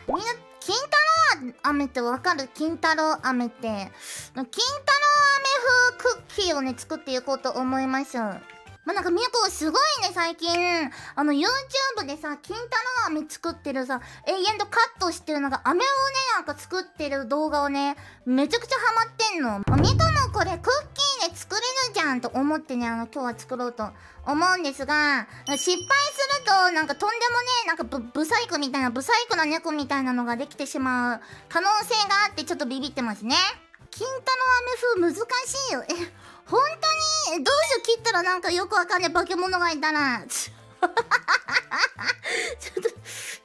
みんな、金太郎飴ってわかる？金太郎飴って。金太郎飴風クッキーをね、作っていこうと思います。まあ、なんかみこすごいね、最近。YouTube でさ、金太郎飴作ってるさ、永遠とカットしてるのが、飴をね、なんか作ってる動画をね、めちゃくちゃハマってんの。みこもこれクッキーで作れるじゃんと思ってね、今日は作ろうと思うんですが、失敗すると、なんかとんでもね、なんかブサイクみたいな、ブサイクな猫みたいなのができてしまう可能性があって、ちょっとビビってますね。金太郎飴風難しいよ。本当にどうしよう、切ったらなんかよくわかんない化け物がいたら。ちょっと、切ったら、知らねえ化け物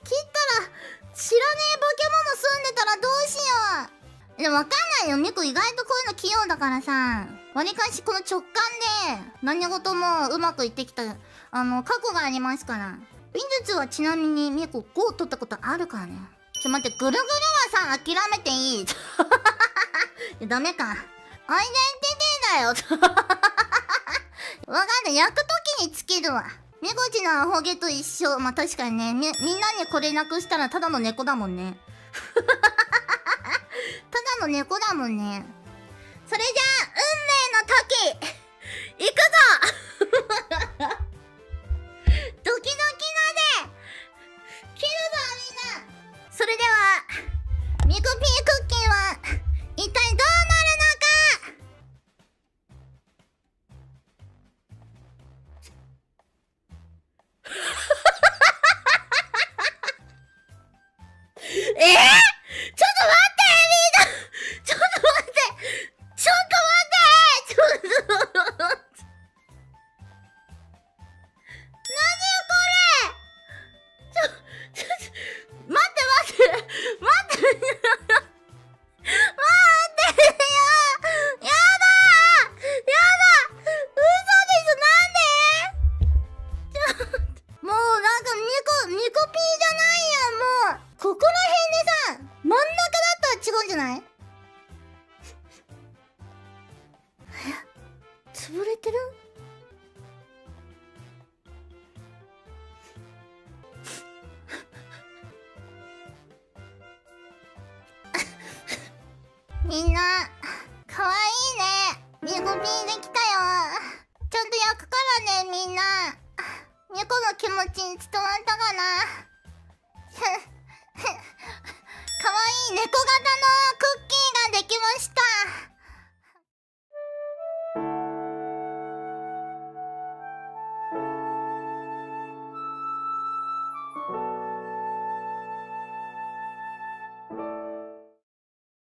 住んでたらどうしよう。でもわかんないよ。ミコ意外とこういうの器用だからさ。わりかしこの直感で何事もうまくいってきた、過去がありますから。美術はちなみにミコ5取ったことあるからね。待って、ぐるぐるはさ、諦めていい。ダメか。アイデンティティだよ。わかんない。焼くときにつけるわ。みこちのアホ毛と一緒。まあ、確かにね。みんなにこれなくしたらただの猫だもんね。ただの猫だもんね。それじゃあ、運命の時行くぞ。ドキドキだぜ。切るぞ、みんな。それでは、ミコピークッキーは、一体どうなるのか。ちょっと待って、みんな。ちょっと待って。ちょっと待って。何よこれ。待って。待ってよ。やだ。嘘です。なんで。もうなんかミコピーじゃないやん。もうここら辺でさ、真ん中だったら違うんじゃない？潰れてる？みんな、かわいいね。ミコピーできたよ。ちゃんと焼くからね、みんな。ミコの気持ちに伝わったかな。かわいい猫型のクッキーができました。